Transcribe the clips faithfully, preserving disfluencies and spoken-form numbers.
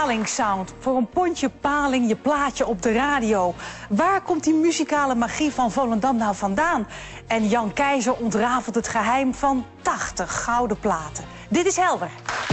palingsound. Voor een pondje paling je plaatje op de radio. Waar komt die muzikale magie van Volendam nou vandaan? En Jan Keizer ontrafelt het geheim van tachtig gouden platen. Dit is Helder.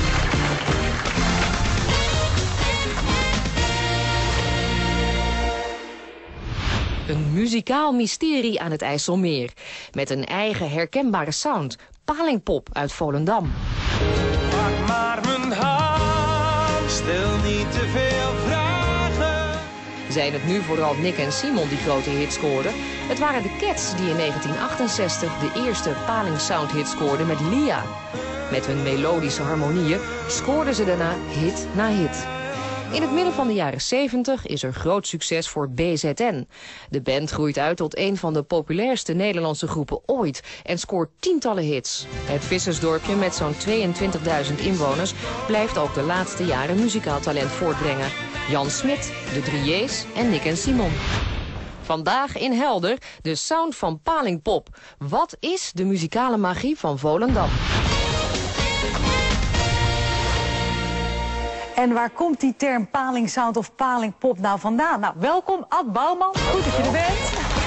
Een muzikaal mysterie aan het IJsselmeer. Met een eigen herkenbare sound. Palingpop uit Volendam. Pak maar mijn hand, stel niet te veel vragen. Zijn het nu vooral Nick en Simon die grote hits scoorden? Het waren de Cats die in negentien achtenzestig de eerste palingsound hit scoorden met Lia. Met hun melodische harmonieën scoorden ze daarna hit na hit. In het midden van de jaren zeventig is er groot succes voor B Z N. De band groeit uit tot een van de populairste Nederlandse groepen ooit en scoort tientallen hits. Het vissersdorpje met zo'n tweeëntwintigduizend inwoners blijft ook de laatste jaren muzikaal talent voortbrengen. Jan Smit, de Drieërs en Nick en Simon. Vandaag in Helder, de sound van palingpop. Wat is de muzikale magie van Volendam? En waar komt die term palingsound of palingpop nou vandaan? Nou, welkom Ad Bouwman. Goed dat je er bent.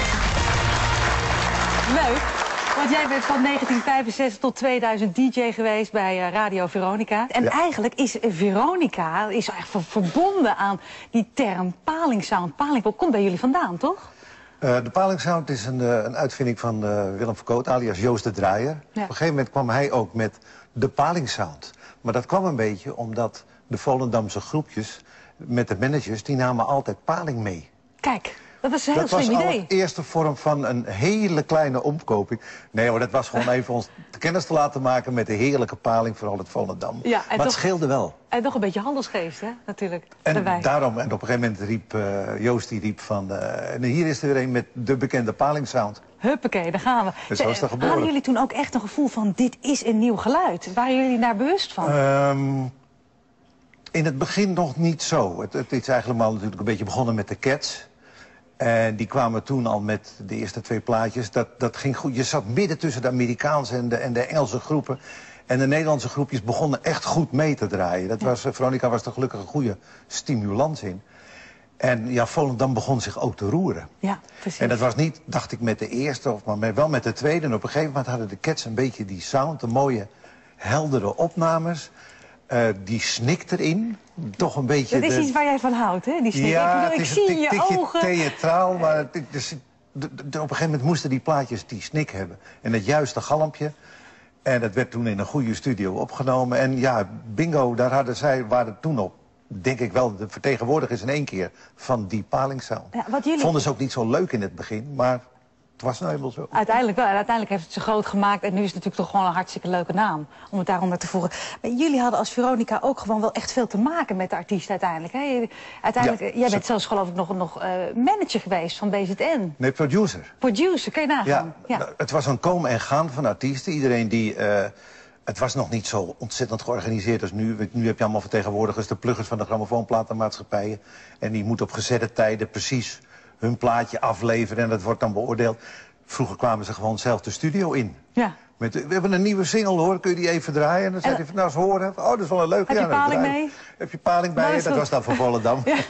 Leuk, want jij bent van negentien vijfenzestig tot tweeduizend D J geweest bij uh, Radio Veronica. En ja. Eigenlijk is Veronica is echt verbonden aan die term palingsound, palingpop. Komt bij jullie vandaan, toch? Uh, de palingsound is een, uh, een uitvinding van uh, Willem Verkoot, alias Joost de Draaier. Ja. Op een gegeven moment kwam hij ook met de palingsound. Maar dat kwam een beetje omdat de Volendamse groepjes met de managers, die namen altijd paling mee. Kijk, dat was een heel dat slim idee. Dat was al de eerste vorm van een hele kleine omkoping. Nee hoor, dat was gewoon even ons te kennis te laten maken met de heerlijke paling, vooral het Volendam. Ja, maar toch, het scheelde wel. En toch een beetje handelsgeest, hè, natuurlijk. En daarbij. daarom, en op een gegeven moment riep uh, Joost, die riep van, uh, en hier is er weer een met de bekende palingsound. Huppakee, daar gaan we. Dus zo is dat geboren. Hadden jullie toen ook echt een gevoel van, dit is een nieuw geluid? Waren jullie daar bewust van? Um, In het begin nog niet zo. Het, het is eigenlijk al natuurlijk een beetje begonnen met de Cats. En die kwamen toen al met de eerste twee plaatjes. Dat, dat ging goed. Je zat midden tussen de Amerikaanse en de, en de Engelse groepen. En de Nederlandse groepjes begonnen echt goed mee te draaien. Dat was, Veronica was er gelukkig een goede stimulans in. En ja, Volendam begon zich ook te roeren. Ja, precies. En dat was niet, dacht ik, met de eerste, of maar wel met de tweede. En op een gegeven moment hadden de Cats een beetje die sound, de mooie, heldere opnames. Uh, die snik erin, toch een beetje... Dat is de... iets waar jij van houdt, hè? Die snik. Ja, ik bedoel, het ik is zie een je tikje ogen. theatraal, maar het, dus, de, de, op een gegeven moment moesten die plaatjes die snik hebben. En het juiste galmpje. En dat werd toen in een goede studio opgenomen. En ja, bingo, daar hadden zij, waren toen op, denk ik wel, de vertegenwoordigers in één keer van die palingsound. Ja, wat jullie... Vonden ze ook niet zo leuk in het begin, maar... Het was nou helemaal zo. Uiteindelijk wel. En uiteindelijk heeft het ze groot gemaakt. En nu is het natuurlijk toch gewoon een hartstikke leuke naam. Om het daaronder te voegen. Maar jullie hadden als Veronica ook gewoon wel echt veel te maken met de artiest uiteindelijk. Hè? Uiteindelijk, ja, jij bent zelfs geloof ik nog, nog uh, manager geweest van B Z N. Nee, producer. Producer, kun je nagaan. Ja, ja. Het was een komen en gaan van artiesten. Iedereen die... Uh, het was nog niet zo ontzettend georganiseerd als nu. Nu heb je allemaal vertegenwoordigers, de pluggers van de grammofoonplatenmaatschappijen. En die moeten op gezette tijden precies hun plaatje afleveren en dat wordt dan beoordeeld. Vroeger kwamen ze gewoon zelf de studio in. Ja. Met, we hebben een nieuwe single hoor, kun je die even draaien? En dan zei hij van, nou eens horen. Oh, dat is wel een leuke. Heb je ja, paling mee? Heb je paling bij je? Dat was dan van Volendam. Ja.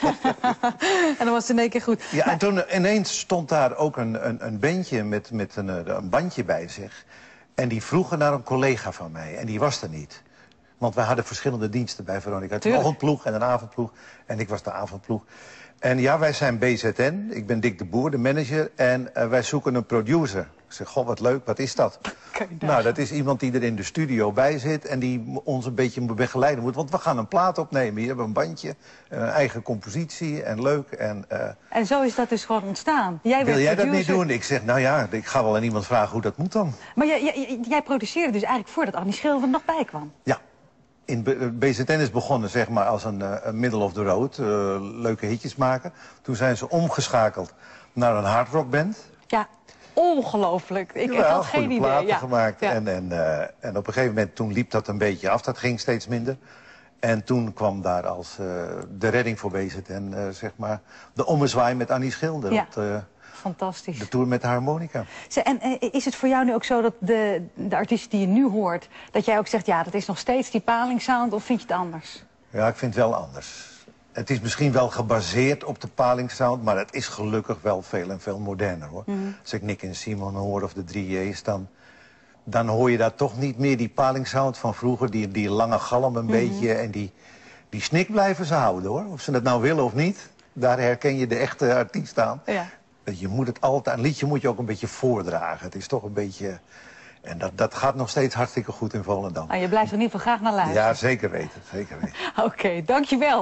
En dan was het in één keer goed. Ja, maar... en toen ineens stond daar ook een, een, een bandje met, met een, een bandje bij zich. En die vroegen naar een collega van mij. En die was er niet. Want wij hadden verschillende diensten bij Veronica. Een ochtendploeg en een avondploeg. En ik was de avondploeg. En ja, wij zijn B Z N. Ik ben Dick de Boer, de manager. En uh, wij zoeken een producer. Ik zeg, goh, wat leuk, wat is dat? Nou, dat is iemand die er in de studio bij zit en die ons een beetje begeleiden moet. Want we gaan een plaat opnemen. Hier hebben we een bandje, een eigen compositie en leuk. En, uh, en zo is dat dus gewoon ontstaan. Jij wil jij producer. dat niet doen? Ik zeg, nou ja, ik ga wel aan iemand vragen hoe dat moet dan. Maar jij, jij, jij produceerde dus eigenlijk voordat Annie Schilder er nog bij kwam? Ja. In B Z N is begonnen zeg maar als een, uh, een middle of the road, uh, leuke hitjes maken. Toen zijn ze omgeschakeld naar een hardrockband. Ja, ongelooflijk. Ik Jawel, had geen idee. platen ja. gemaakt. Ja. En, en, uh, en op een gegeven moment toen liep dat een beetje af, dat ging steeds minder. En toen kwam daar als uh, de redding voor B Z N, uh, zeg maar, de ommezwaai met Annie Schilder. Ja. Op, uh, Fantastisch. De tour met de harmonica. En is het voor jou nu ook zo dat de, de artiesten die je nu hoort, dat jij ook zegt, ja, dat is nog steeds die palingsound, of vind je het anders? Ja, ik vind het wel anders. Het is misschien wel gebaseerd op de palingsound, maar het is gelukkig wel veel en veel moderner, hoor. Mm. Als ik Nick en Simon hoor of de drie J's, dan, dan hoor je daar toch niet meer die palingsound van vroeger. Die, die lange galm een mm-hmm. beetje en die, die snik blijven ze houden, hoor. Of ze het nou willen of niet, daar herken je de echte artiest aan. Ja. Je moet het altijd, een liedje moet je ook een beetje voordragen. Het is toch een beetje... En dat, dat gaat nog steeds hartstikke goed in Volendam. Ah, je blijft er in ieder geval graag naar luisteren. Ja, zeker weten. Zeker weten. Oké, okay, dankjewel.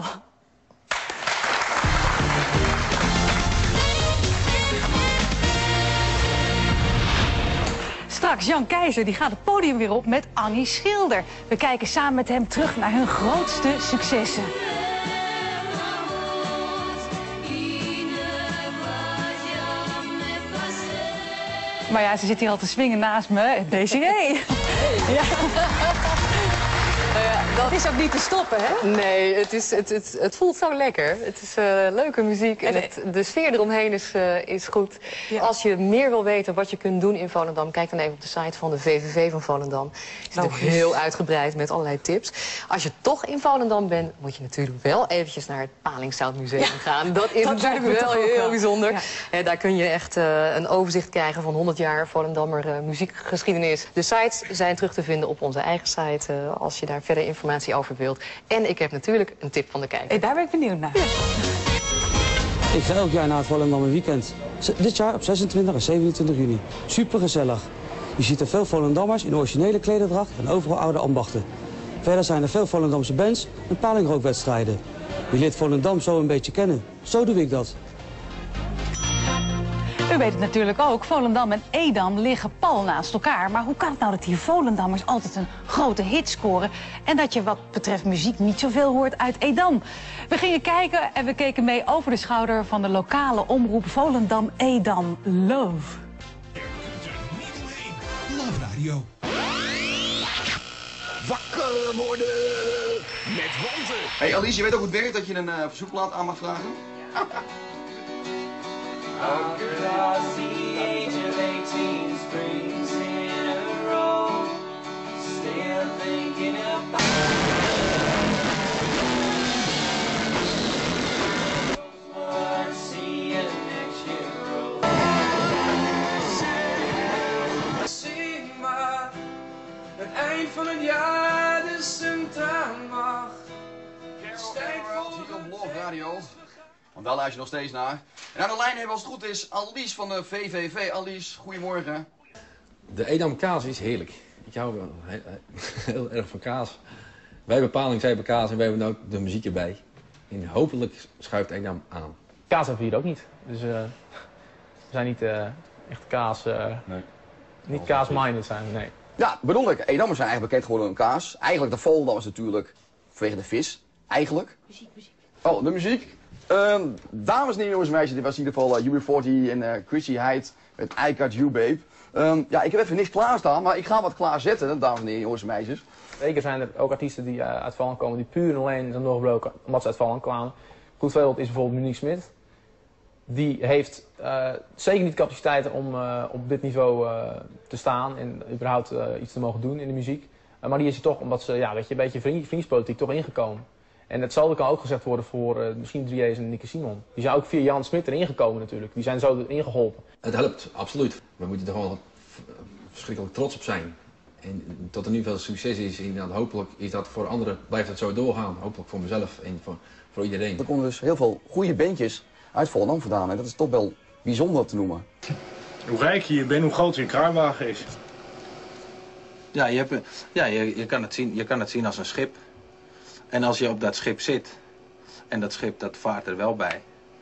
Straks Jan Keizer die gaat het podium weer op met Annie Schilder. We kijken samen met hem terug naar hun grootste successen. Maar ja, ze zit hier al te swingen naast me. Desiree. Ja. Ja, dat is ook niet te stoppen, hè? Nee, het, is, het, het, het voelt zo lekker. Het is uh, leuke muziek en het, de sfeer eromheen is, uh, is goed. Ja. Als je meer wil weten wat je kunt doen in Volendam, kijk dan even op de site van de V V V van Volendam. Het is natuurlijk heel uitgebreid met allerlei tips. Als je toch in Volendam bent, moet je natuurlijk wel eventjes naar het Palingsound Museum ja. gaan. Dat is dat natuurlijk wel heel wel. bijzonder. Ja. En daar kun je echt uh, een overzicht krijgen van honderd jaar Volendammer uh, muziekgeschiedenis. De sites zijn terug te vinden op onze eigen site uh, als je daar verder informatie over wilt. En ik heb natuurlijk een tip van de kijker. Hey, daar ben ik benieuwd naar. Ja. Ik ga elk jaar naar het Volendammer Weekend. Dit jaar op zesentwintig en zevenentwintig juni. Super gezellig. Je ziet er veel Volendammers in originele klederdracht en overal oude ambachten. Verder zijn er veel Volendamse bands en palingrookwedstrijden. Je leert Volendam zo een beetje kennen. Zo doe ik dat. U weet het natuurlijk ook, Volendam en Edam liggen pal naast elkaar. Maar hoe kan het nou dat die Volendammers altijd een grote hit scoren... en dat je wat betreft muziek niet zoveel hoort uit Edam? We gingen kijken en we keken mee over de schouder van de lokale omroep Volendam-Edam Love. Love Radio. Wakker worden met Walter. Hey Alice, je weet ook hoe het werkt dat je een uh, verzoekplaat aan mag vragen? Across the age of eighteen springs in a row, still thinking about what see you next year. Zie maar, het eind van het jaar de centraal mag. Stijg voor hier op Love Radio. Want daar luister je nog steeds naar. En aan de lijn hebben, als het goed is, Alice van de V V V. Alice, goedemorgen. De Edam kaas is heerlijk. Ik hou wel heel, heel erg van kaas. Wij hebben paling, zij hebben kaas en wij hebben ook de muziek erbij. En hopelijk schuift Edam aan. Kaas hebben we hier ook niet. Dus uh, we zijn niet uh, echt kaas... Uh, nee. Niet kaas-minded zijn we, nee. Ja, bedoel ik. Edammers zijn eigenlijk bekend geworden een kaas. Eigenlijk de Volendammers natuurlijk vanwege de vis. Eigenlijk. Muziek, muziek. Oh, de muziek. Uh, dames en heren, jongens en meisjes, dit was in ieder geval uh, U B veertig en uh, Chrissy Hyde met I Got You Babe. Um, ja, ik heb even niks klaarstaan, maar ik ga wat klaarzetten, dames en heren, jongens en meisjes. Zeker zijn er ook artiesten die uh, uit Volendam komen, die puur en alleen zijn doorgebroken omdat ze uit Volendam kwamen. Goed voorbeeld is bijvoorbeeld Monique Smit. Die heeft uh, zeker niet capaciteiten om uh, op dit niveau uh, te staan en überhaupt uh, iets te mogen doen in de muziek. Uh, maar die is er toch, omdat ze, ja, weet je, een beetje vriend, vriendspolitiek toch ingekomen. En hetzelfde kan ook gezegd worden voor uh, misschien drie J's en Nick en Simon. Die zijn ook via Jan Smit erin gekomen natuurlijk. Die zijn zo erin geholpen. Het helpt, absoluut. We moeten er gewoon verschrikkelijk trots op zijn. En tot er nu veel succes is, en hopelijk is dat voor anderen, blijft het zo doorgaan. Hopelijk voor mezelf en voor, voor iedereen. Er komen dus heel veel goede bandjes uit Volendam vandaan en dat is toch wel bijzonder te noemen. Hoe rijk je bent, hoe groot je kruiwagen is. Ja, je, hebt, ja je, je, kan het zien, je kan het zien als een schip. En als je op dat schip zit, en dat schip dat vaart er wel bij,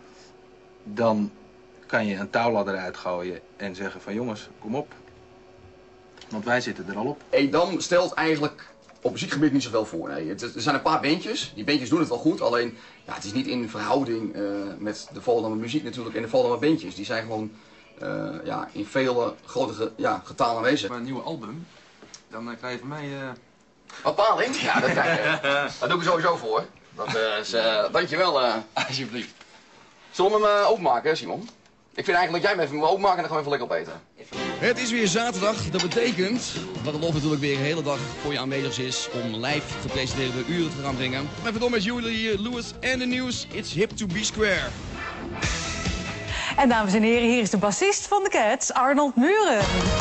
dan kan je een touwladder uitgooien en zeggen van jongens, kom op. Want wij zitten er al op. Edam stelt eigenlijk op muziekgebied niet zoveel voor. Nee. Het, er zijn een paar bandjes, die bandjes doen het wel goed, alleen ja, het is niet in verhouding uh, met de Volendammer muziek natuurlijk en de Volendammer bandjes. Die zijn gewoon uh, ja, in vele grote ja, getalen aanwezig. Een nieuwe album, dan uh, krijg je van mij... Uh... Wat paling? Ja, dat krijg je. Dat doe ik er sowieso voor. Dat uh, is, uh, dankjewel, uh, alsjeblieft. Zullen we hem uh, openmaken, Simon? Ik vind eigenlijk dat jij hem even moet openmaken en dan gaan we even lekker opeten. Het is weer zaterdag. Dat betekent dat de Lof natuurlijk weer de hele dag voor je aanwezig is om live gepresenteerde uren te gaan brengen. Even door met jullie, Lewis en de nieuws. It's hip to be square. En dames en heren, hier is de bassist van de Cats, Arnold Muren.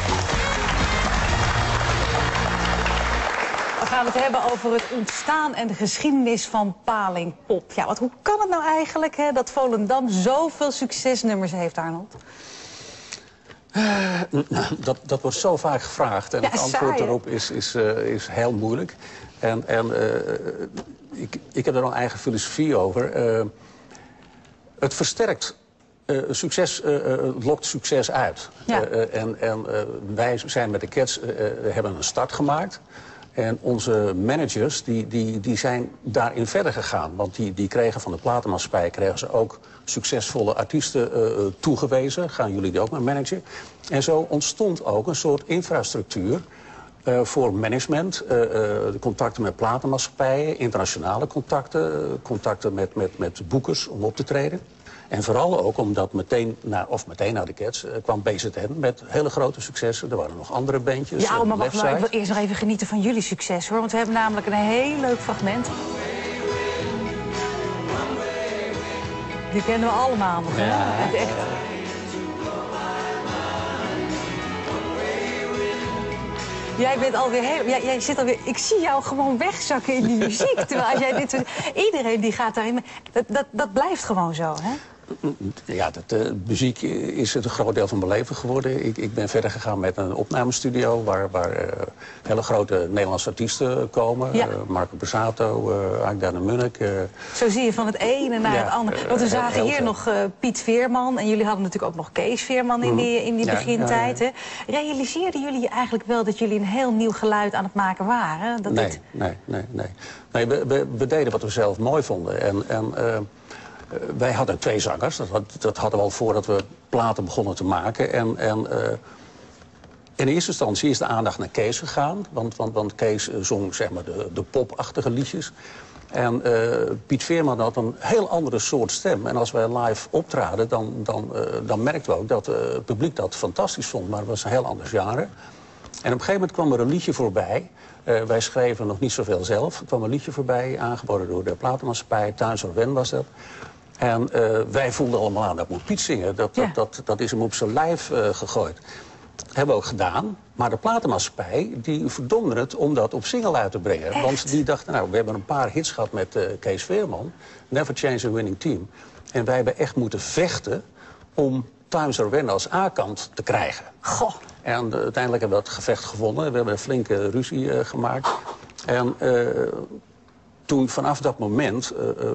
We gaan het hebben over het ontstaan en de geschiedenis van palingpop. Ja, wat, hoe kan het nou eigenlijk hè, dat Volendam zoveel succesnummers heeft, Arnold? Uh, dat, dat wordt zo vaak gevraagd en ja, het antwoord saai, daarop is, is, uh, is heel moeilijk. En, en uh, ik, ik heb er een eigen filosofie over. Uh, het versterkt uh, succes, uh, lokt succes uit. Ja. Uh, en en uh, wij zijn met de Cats uh, hebben een start gemaakt. En onze managers die, die, die zijn daarin verder gegaan. Want die, die kregen van de platenmaatschappij kregen ze ook succesvolle artiesten uh, toegewezen. Gaan jullie die ook maar managen? En zo ontstond ook een soort infrastructuur uh, voor management. Uh, uh, de contacten met platenmaatschappijen, internationale contacten. Uh, contacten met, met, met boekers om op te treden. En vooral ook omdat meteen, na, of meteen na de Cats, uh, kwam B Z N met hele grote successen. Er waren nog andere bandjes. Ja, maar wacht maar, ik wil eerst nog even genieten van jullie succes, hoor. Want we hebben namelijk een heel leuk fragment. Die kennen we allemaal nog, hè? Ja, het echt. Jij bent alweer heel... Jij, jij zit alweer... Ik zie jou gewoon wegzakken in die muziek. Terwijl als jij dit... Iedereen die gaat daarin... Dat, dat, dat blijft gewoon zo, hè? Ja, de uh, muziek is het een groot deel van mijn leven geworden. Ik, ik ben verder gegaan met een opnamestudio waar, waar uh, hele grote Nederlandse artiesten komen. Ja. Uh, Marco Borsato, uh, Agda de Munnik. Uh, Zo zie je van het ene naar ja, het andere. Want we zagen hier veel. nog uh, Piet Veerman en jullie hadden natuurlijk ook nog Kees Veerman in die, in die ja, begintijd. Ja, ja. Realiseerden jullie eigenlijk wel dat jullie een heel nieuw geluid aan het maken waren? Dat nee, dit... nee, nee, nee. nee we, we, we deden wat we zelf mooi vonden. En, en, uh, Uh, wij hadden twee zangers, dat, had, dat hadden we al voordat we platen begonnen te maken. En, en uh, in eerste instantie is de aandacht naar Kees gegaan, want, want, want Kees uh, zong zeg maar de, de popachtige liedjes. En uh, Piet Veerman had een heel andere soort stem. En als wij live optraden, dan, dan, uh, dan merkten we ook dat uh, het publiek dat fantastisch vond, maar het was een heel ander genre. En op een gegeven moment kwam er een liedje voorbij. Uh, wij schreven nog niet zoveel zelf. Er kwam een liedje voorbij, aangeboden door de platenmaatschappij. Thuis of Wen was dat. En uh, wij voelden allemaal aan, dat moet Piet zingen. Dat, dat, ja. dat, dat is hem op zijn lijf uh, gegooid. Dat hebben we ook gedaan. Maar de platenmaatschappij die verdomde het om dat op single uit te brengen. Echt? Want die dachten, nou, we hebben een paar hits gehad met uh, Kees Veerman. Never Change a Winning Team. En wij hebben echt moeten vechten om Times Are When als A-kant te krijgen. Goh. En uh, uiteindelijk hebben we dat gevecht gewonnen. We hebben een flinke ruzie uh, gemaakt. En uh, toen vanaf dat moment, uh, uh,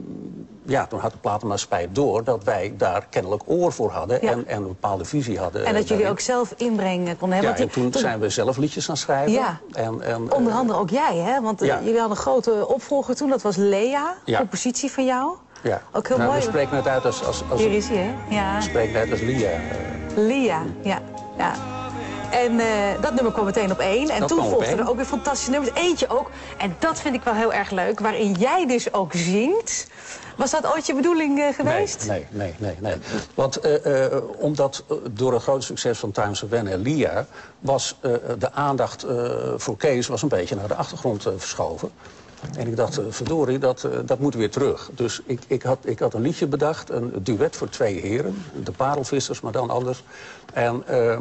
ja, toen had de platenmaatschappij door dat wij daar kennelijk oor voor hadden. Ja. En, en een bepaalde visie hadden. En dat jullie ook zelf inbrengen konden hebben. Ja, en toen, toen zijn we zelf liedjes gaan schrijven. Ja. En, en, onder andere ook jij, hè? Want uh, ja. jullie hadden een grote opvolger toen, dat was Lea, ja. compositie van jou. Ja. Ook heel nou, mooi. We spreken het uit als... als, als Hier is hij, hè? Ja. We spreken het uit als Lia. Lia, ja. ja. En uh, dat nummer kwam meteen op één. En dat toen volgden er ook weer fantastische nummers. Eentje ook, en dat vind ik wel heel erg leuk, waarin jij dus ook zingt. Was dat ooit je bedoeling uh, geweest? Nee, nee, nee. nee, nee. Want uh, uh, omdat uh, door het grote succes van Times of When en Lia was uh, de aandacht uh, voor Kees was een beetje naar de achtergrond uh, verschoven. En ik dacht, uh, verdorie, dat, uh, dat moet weer terug. Dus ik, ik, had, ik had een liedje bedacht, een duet voor twee heren. De Parelvissers, maar dan anders. En uh,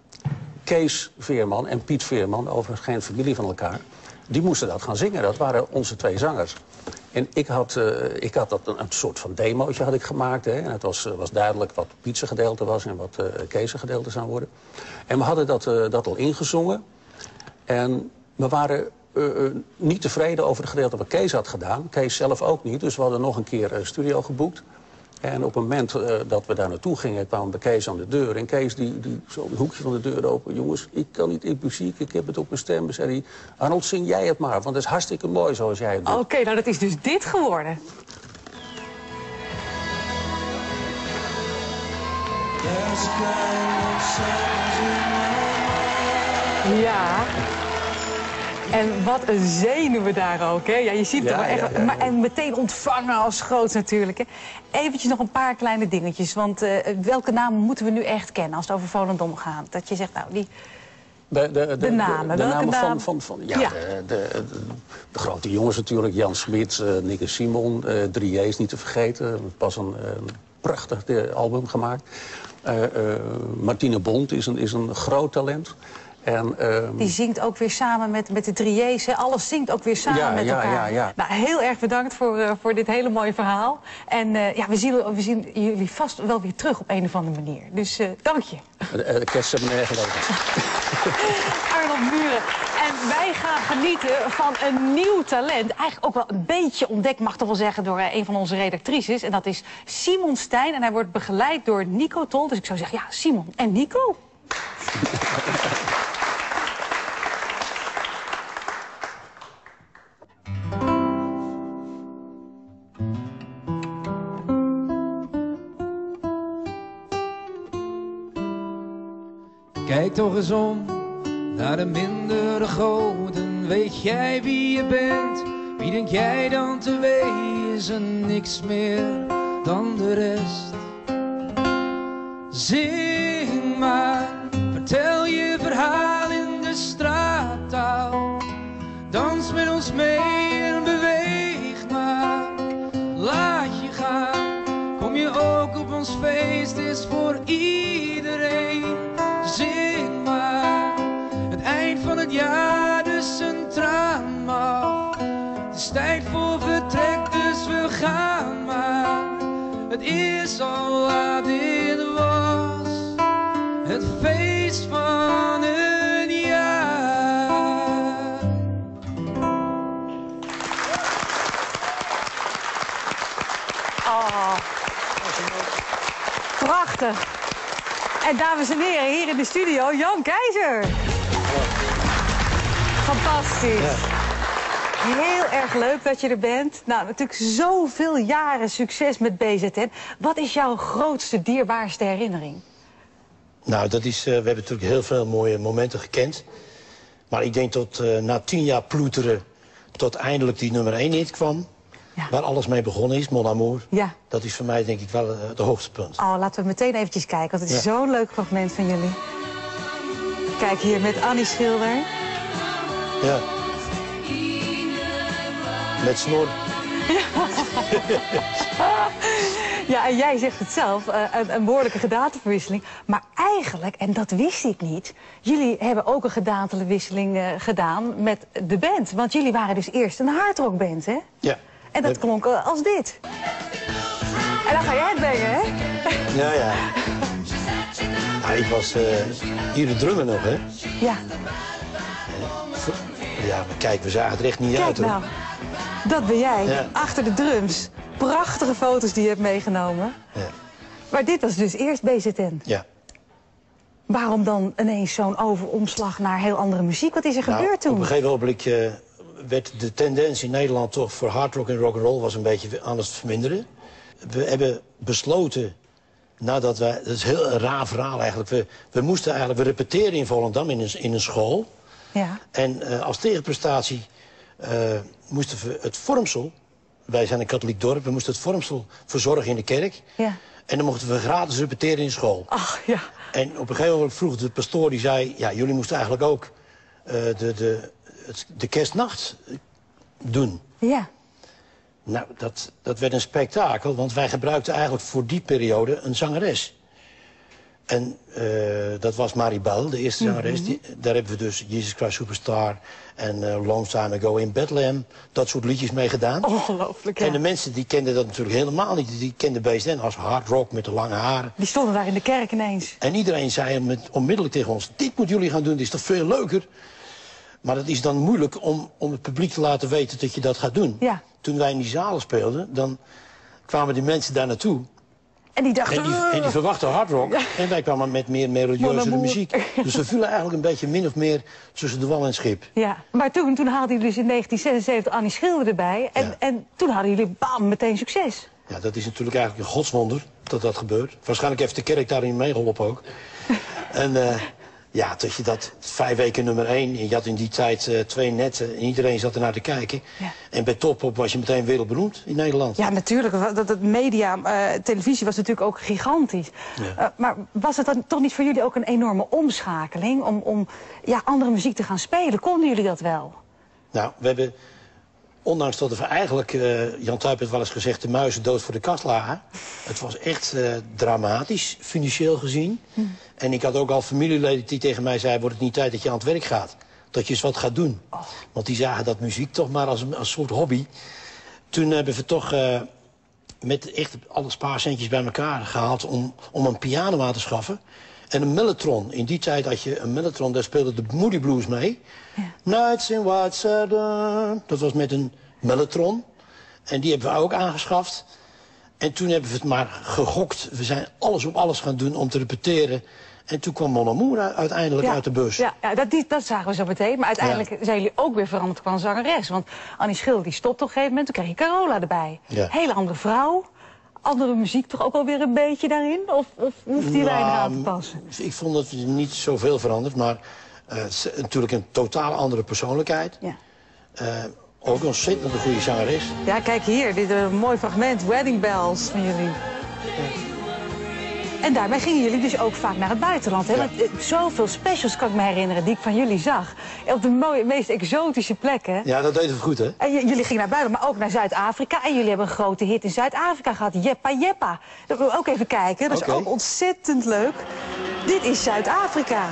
Kees Veerman en Piet Veerman, overigens geen familie van elkaar, die moesten dat gaan zingen. Dat waren onze twee zangers. En ik had, uh, ik had dat een, een soort van demootje had ik gemaakt. Hè. En het was, uh, was duidelijk wat Piet's gedeelte was en wat uh, Kees' gedeelte zou worden. En we hadden dat, uh, dat al ingezongen. En we waren uh, uh, niet tevreden over het gedeelte wat Kees had gedaan. Kees zelf ook niet, dus we hadden nog een keer uh, studio geboekt. En op het moment uh, dat we daar naartoe gingen, kwamen we Kees aan de deur. En Kees, die, die zo'n hoekje van de deur open. Jongens, ik kan niet in muziek, ik heb het op mijn stem. Zei hij, Arnold, zing jij het maar, want het is hartstikke mooi zoals jij het doet. Oké, okay, nou dat is dus dit geworden. Ja. En wat een zenuwen daar ook, hè? Ja, je ziet het Ja, er wel echt. ja, ja, ja. Maar, en meteen ontvangen als groots natuurlijk. Hè? Eventjes nog een paar kleine dingetjes. Want uh, welke namen moeten we nu echt kennen als het over Volendam gaat? Dat je zegt, nou, die... De, de, de, de namen. De, de welke namen naam? van, van, van ja, ja. De, de, de, de grote jongens natuurlijk. Jan Smit, uh, Nick en Simon. Uh, drie J's niet te vergeten. Pas een uh, prachtig uh, album gemaakt. Uh, uh, Martine Bond is een, is een groot talent. En, uh, die zingt ook weer samen met, met de drie J's. Hè? Alles zingt ook weer samen ja, met ja, elkaar. Ja, ja. Nou, heel erg bedankt voor, uh, voor dit hele mooie verhaal. En uh, ja, we zien, we zien jullie vast wel weer terug op een of andere manier. Dus uh, dank je. De, de kerst hebben we geleden. Arnold Buren. En wij gaan genieten van een nieuw talent. Eigenlijk ook wel een beetje ontdekt, mag toch wel zeggen, door uh, een van onze redactrices. En dat is Simon Stijn. En hij wordt begeleid door Nico Tol. Dus ik zou zeggen, ja, Simon en Nico. Kijk toch eens om naar de mindere goden. Weet jij wie je bent? Wie denk jij dan te wezen? Niks meer dan de rest. Zing maar, vertel je verhaal in de straattaal. Dans met ons mee en beweeg maar. Laat je gaan, kom je ook op ons feest, is voor iedereen. Zing maar, het eind van het jaar, dus een traan mag. Het is tijd voor vertrek, dus we gaan maar. Het is al laat, dit was het feest van een jaar. Oh, prachtig. En dames en heren, hier in de studio, Jan Keizer. Fantastisch. Ja. Heel erg leuk dat je er bent. Nou, natuurlijk zoveel jaren succes met B Z N. Wat is jouw grootste, dierbaarste herinnering? Nou, dat is, uh, we hebben natuurlijk heel veel mooie momenten gekend. Maar ik denk dat uh, na tien jaar ploeteren tot eindelijk die nummer één hit kwam. Ja. Waar alles mee begonnen is, Mon Amour. Ja. Dat is voor mij denk ik wel uh, de hoogtepunt. Oh, laten we meteen eventjes kijken, want het is ja. zo'n leuk fragment van jullie. Kijk hier met Annie Schilder. Ja. Met snor. Ja. Ja, en jij zegt het zelf, uh, een, een behoorlijke gedaanteverwisseling. Maar eigenlijk, en dat wist ik niet, jullie hebben ook een gedaanteverwisseling uh, gedaan met de band. Want jullie waren dus eerst een hardrockband, hè? Ja. En dat klonk uh, als dit. En dan ga jij het brengen, hè? Ja, ja. Nou, ik was uh, hier de drummer nog, hè? Ja. Ja, maar kijk, we zagen het recht niet kijk uit, hoor. Nou, dat ben jij, ja. Achter de drums. Prachtige foto's die je hebt meegenomen. Ja. Maar dit was dus eerst B Z N. Ja. Waarom dan ineens zo'n overomslag naar heel andere muziek? Wat is er nou, gebeurd toen? Op een gegeven ogenblik uh, werd de tendens in Nederland toch voor hardrock en rock'n'roll was een beetje aan het verminderen. We hebben besloten, nadat wij, dat is een heel raar verhaal eigenlijk, we, we moesten eigenlijk, we repeteren in Volendam in een, in een school. Ja. En uh, als tegenprestatie uh, moesten we het vormsel, wij zijn een katholiek dorp, we moesten het vormsel verzorgen in de kerk. Ja. En dan mochten we gratis repeteren in school. Ach, ja. En op een gegeven moment vroeg de pastoor, die zei, ja, jullie moesten eigenlijk ook uh, de, de, het, de kerstnacht doen. Ja. Nou, dat, dat werd een spektakel, want wij gebruikten eigenlijk voor die periode een zangeres. En uh, dat was Maribel, de eerste zangeres. Mm-hmm. die, daar hebben we dus Jesus Christ Superstar en uh, Long Time Ago in Bethlehem, dat soort liedjes mee gedaan. Ongelooflijk, ja. En de mensen die kenden dat natuurlijk helemaal niet. Die kenden B Z N als hard rock met de lange haren. Die stonden daar in de kerk ineens. En iedereen zei met, onmiddellijk tegen ons, dit moeten jullie gaan doen, dit is toch veel leuker. Maar het is dan moeilijk om, om het publiek te laten weten dat je dat gaat doen. Ja. Toen wij in die zalen speelden, dan kwamen die mensen daar naartoe. En die dachten... En die, en die verwachten hardrock. Ja. En wij kwamen met meer melodieuze muziek. Dus we vielen eigenlijk een beetje min of meer tussen de wal en het schip. Ja, maar toen, toen haalden jullie dus in negentien zesenzeventig Annie Schilder erbij. En, ja. en toen hadden jullie bam, meteen succes. Ja, dat is natuurlijk eigenlijk een godswonder dat dat gebeurt. Waarschijnlijk heeft de kerk daarin meegeholpen ook. En uh, Ja, dat je dat vijf weken nummer één. En je had in die tijd uh, twee netten. En iedereen zat ernaar te kijken. Ja. En bij Top-Op was je meteen wereldberoemd in Nederland. Ja, natuurlijk. Dat, dat media, uh, televisie was natuurlijk ook gigantisch. Ja. Uh, maar was het dan toch niet voor jullie ook een enorme omschakeling... om, om ja, andere muziek te gaan spelen? Konden jullie dat wel? Nou, we hebben... Ondanks dat er eigenlijk, uh, Jan Tuyp heeft wel eens gezegd... de muizen dood voor de kast lagen. Het was echt uh, dramatisch, financieel gezien. Hm. En ik had ook al familieleden die tegen mij zeiden... wordt het niet tijd dat je aan het werk gaat? Dat je eens wat gaat doen. Oh. Want die zagen dat muziek toch maar als een als soort hobby. Toen hebben we toch uh, met echt alle spaarcentjes bij elkaar gehaald... om, om een piano aan te schaffen. En een mellotron. In die tijd had je een mellotron, daar speelde de Moody Blues mee. Ja. Nights in White Saturn. Dat was met een mellotron. En die hebben we ook aangeschaft. En toen hebben we het maar gegokt. We zijn alles op alles gaan doen om te repeteren. En toen kwam Mon Amour uiteindelijk ja, uit de bus. Ja, ja dat, die, dat zagen we zo meteen. Maar uiteindelijk ja. zijn jullie ook weer veranderd qua zangeres. Want Annie Schilder die stopte op een gegeven moment. Toen kreeg je Carola erbij. Ja. Hele andere vrouw. Andere muziek toch ook alweer een beetje daarin? Of, of hoeft die nou, weinig aan te passen? Ik vond dat het niet zoveel veranderd. Maar uh, natuurlijk een totaal andere persoonlijkheid. Ja. Uh, ook een ontzettend goede zangeres. Ja, kijk hier. Dit is een mooi fragment. Wedding Bells van jullie. Ja. En daarbij gingen jullie dus ook vaak naar het buitenland. Hè? Ja. Want, uh, zoveel specials kan ik me herinneren die ik van jullie zag. Op de mooie, meest exotische plekken. Ja, dat deden we goed, hè? En jullie gingen naar buiten, maar ook naar Zuid-Afrika. En jullie hebben een grote hit in Zuid-Afrika gehad. Jeppa Jeppa. Dat willen we ook even kijken. Dat is okay. ook ontzettend leuk. Dit is Zuid-Afrika.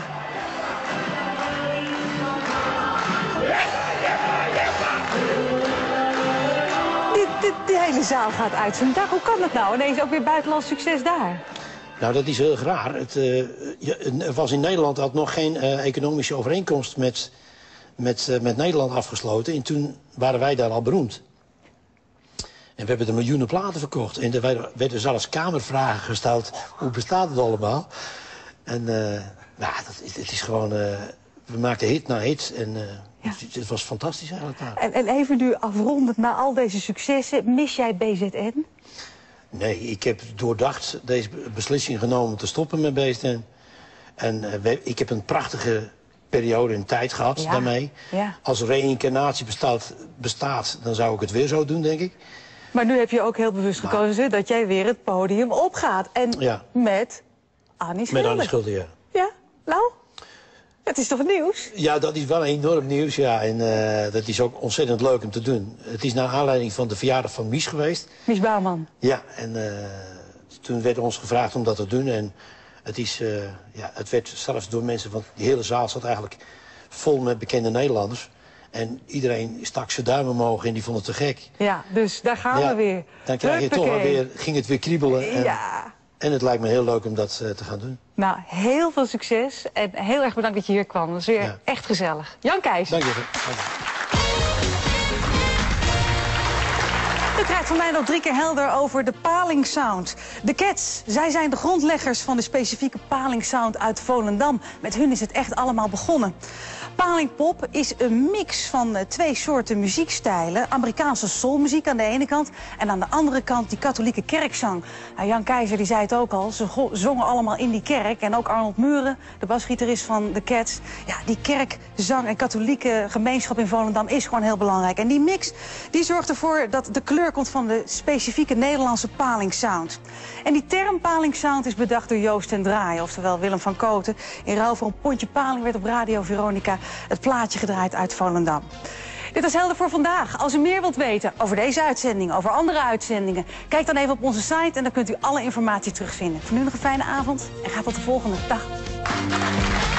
Die hele zaal gaat uit zijn dak. Hoe kan dat nou? Ineens ook weer buitenlands succes daar. Nou, dat is heel raar. Het, uh, je, er was in Nederland had nog geen uh, economische overeenkomst met, met, uh, met Nederland afgesloten. En toen waren wij daar al beroemd. En we hebben er miljoenen platen verkocht. En er werden zelfs kamervragen gesteld. Hoe bestaat het allemaal? En uh, nou, dat, het is gewoon... Uh, we maakten hit na hit. En uh, ja. het, het was fantastisch eigenlijk. En, en even nu afrondend na al deze successen. Mis jij B Z N? Nee, ik heb doordacht deze beslissing genomen om te stoppen met B Z N. En uh, we, ik heb een prachtige periode in tijd gehad ja. daarmee. Ja. Als reïncarnatie bestaat, bestaat, dan zou ik het weer zo doen, denk ik. Maar nu heb je ook heel bewust maar... gekozen dat jij weer het podium opgaat. En ja. met Annie Schilder. Met Annie Schilder, ja. Ja, nou? Het is toch nieuws? Ja, dat is wel enorm nieuws, ja. En uh, dat is ook ontzettend leuk om te doen. Het is naar aanleiding van de verjaardag van Mies geweest. Mies Bouwman. Ja, en uh, toen werd ons gevraagd om dat te doen. En het, is, uh, ja, het werd zelfs door mensen, want die hele zaal zat eigenlijk vol met bekende Nederlanders. En iedereen stak zijn duim omhoog en die vond het te gek. Ja, dus daar gaan ja, we weer. Dan krijg je toch alweer, ging het weer kriebelen. En, ja. En het lijkt me heel leuk om dat uh, te gaan doen. Nou, heel veel succes en heel erg bedankt dat je hier kwam. Dat is weer ja. echt gezellig. Jan Keijs. Dank je. Dank je. Het krijgt van mij nog drie keer helder over de Paling Sound. De Cats, zij zijn de grondleggers van de specifieke Paling Sound uit Volendam. Met hun is het echt allemaal begonnen. Palingpop is een mix van uh, twee soorten muziekstijlen. Amerikaanse soulmuziek aan de ene kant en aan de andere kant die katholieke kerkzang. Nou, Jan Keizer die zei het ook al, ze zongen allemaal in die kerk. En ook Arnold Muren, de basgitarist van The Cats. Ja, die kerkzang en katholieke gemeenschap in Volendam is gewoon heel belangrijk. En die mix die zorgt ervoor dat de kleur komt van de specifieke Nederlandse palingsound. En die term palingsound is bedacht door Joost ten Draaien, oftewel Willem van Koten. In ruil voor een pondje paling werd op Radio Veronica het plaatje gedraaid uit Volendam. Dit was Helder voor vandaag. Als u meer wilt weten over deze uitzending, over andere uitzendingen, kijk dan even op onze site en dan kunt u alle informatie terugvinden. Voor nu nog een fijne avond en ga tot de volgende. Dag.